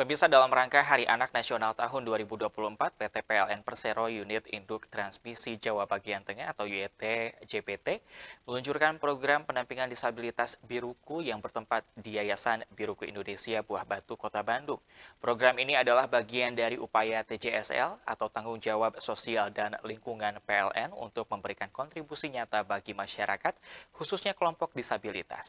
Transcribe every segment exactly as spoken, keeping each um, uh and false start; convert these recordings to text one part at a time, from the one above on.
Pemirsa, dalam rangka Hari Anak Nasional tahun dua ribu dua puluh empat, P T P L N Persero Unit Induk Transmisi Jawa Bagian Tengah atau U I T J B T meluncurkan program pendampingan disabilitas Biruku yang bertempat di Yayasan Biruku Indonesia Buah Batu, Kota Bandung. Program ini adalah bagian dari upaya T J S L atau Tanggung Jawab Sosial dan Lingkungan P L N untuk memberikan kontribusi nyata bagi masyarakat, khususnya kelompok disabilitas.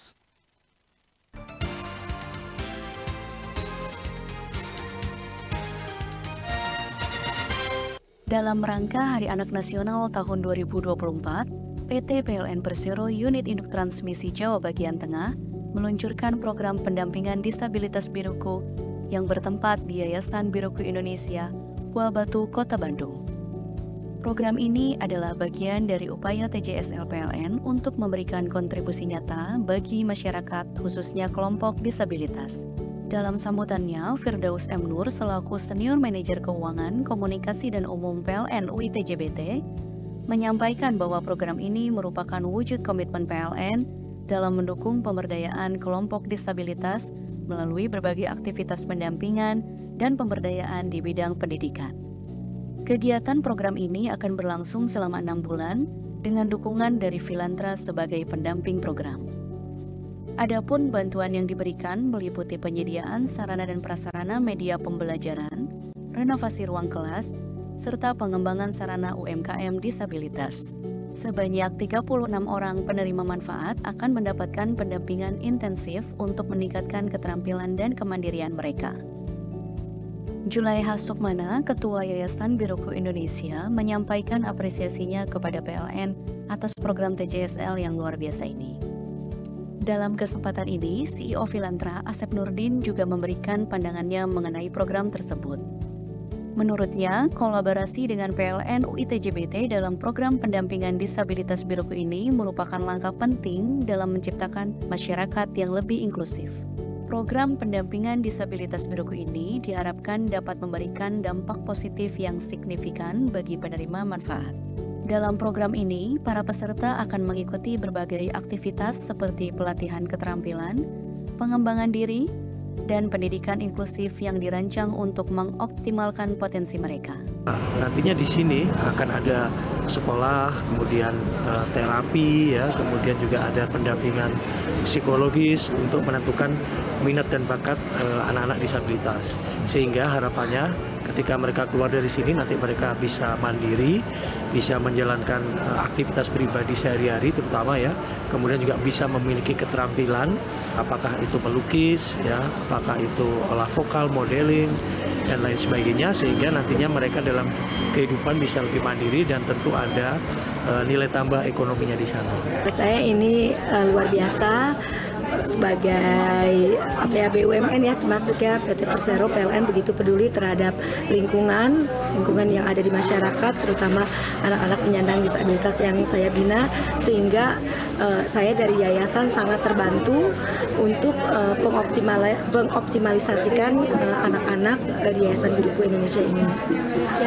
Dalam rangka Hari Anak Nasional tahun dua ribu dua puluh empat, P T P L N Persero Unit Induk Transmisi Jawa Bagian Tengah meluncurkan program pendampingan disabilitas Biruku yang bertempat di Yayasan Biruku Indonesia, Buah Batu, Kota Bandung. Program ini adalah bagian dari upaya T J S L P L N untuk memberikan kontribusi nyata bagi masyarakat, khususnya kelompok disabilitas. Dalam sambutannya, Firdaus M. Nur selaku Senior Manajer Keuangan, Komunikasi dan Umum P L N U I T J B T menyampaikan bahwa program ini merupakan wujud komitmen P L N dalam mendukung pemberdayaan kelompok disabilitas melalui berbagai aktivitas pendampingan dan pemberdayaan di bidang pendidikan. Kegiatan program ini akan berlangsung selama enam bulan dengan dukungan dari Filantra sebagai pendamping program. Adapun bantuan yang diberikan meliputi penyediaan sarana dan prasarana media pembelajaran, renovasi ruang kelas, serta pengembangan sarana U M K M disabilitas. Sebanyak tiga puluh enam orang penerima manfaat akan mendapatkan pendampingan intensif untuk meningkatkan keterampilan dan kemandirian mereka. Julaiha Sukmana, Ketua Yayasan Biruku Indonesia, menyampaikan apresiasinya kepada P L N atas program T J S L yang luar biasa ini. Dalam kesempatan ini, C E O Filantra Asep Nurdin juga memberikan pandangannya mengenai program tersebut. Menurutnya, kolaborasi dengan P L N U I T J B T dalam program pendampingan disabilitas Biruku ini merupakan langkah penting dalam menciptakan masyarakat yang lebih inklusif. Program pendampingan disabilitas Biruku ini diharapkan dapat memberikan dampak positif yang signifikan bagi penerima manfaat. Dalam program ini, para peserta akan mengikuti berbagai aktivitas seperti pelatihan keterampilan, pengembangan diri, dan pendidikan inklusif yang dirancang untuk mengoptimalkan potensi mereka. Nantinya di sini akan ada sekolah, kemudian uh, terapi, ya, kemudian juga ada pendampingan psikologis untuk menentukan minat dan bakat uh, anak-anak disabilitas. Sehingga harapannya ketika mereka keluar dari sini nanti mereka bisa mandiri, bisa menjalankan uh, aktivitas pribadi sehari-hari terutama, ya. Kemudian juga bisa memiliki keterampilan, apakah itu melukis, ya, apakah itu olah vokal, modeling, dan lain sebagainya, sehingga nantinya mereka dalam kehidupan bisa lebih mandiri dan tentu ada uh, nilai tambah ekonominya di sana. Saya ini uh, luar biasa sebagai apa ya, B U M N ya, termasuknya P T Persero P L N begitu peduli terhadap lingkungan, lingkungan yang ada di masyarakat, terutama anak-anak penyandang disabilitas yang saya bina, sehingga uh, saya dari yayasan sangat terbantu untuk uh, pengoptimal pengoptimalisasikan uh, anak-anak uh, di Yayasan Biruku Indonesia ini.